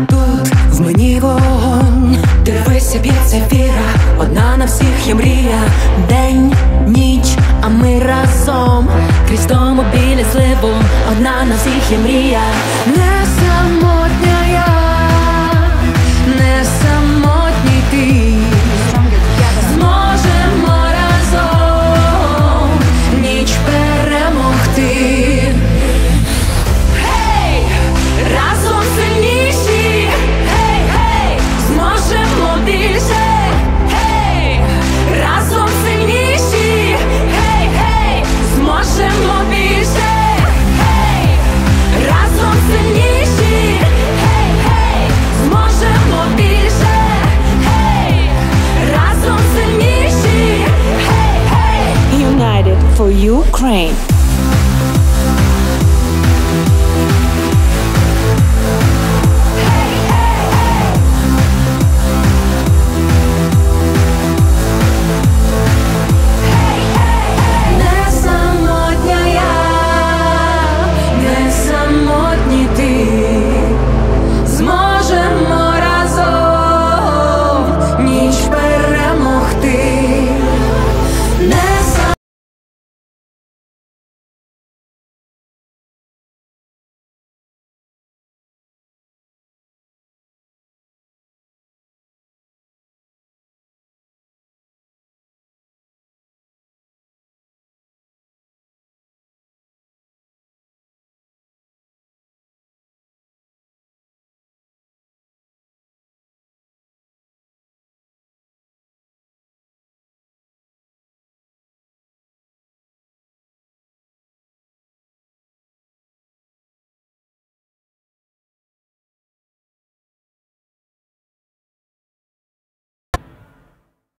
Тут в мені вогонь, дивися, б'ється віра, одна на всіх є мрія. День, ніч, а ми разом, крізь дому біля зливу, одна на всіх є мрія. Не самотня я, не самотній ти, зможемо разом ніч перемогти. Гей, разом сильніші, гей, гей, зможемо більше. Гей, разом сильніші, гей, гей, зможемо більше. Гей, разом сильніші, гей, гей, зможемо більше. Гей, разом сильніші, гей, гей. United for Ukraine.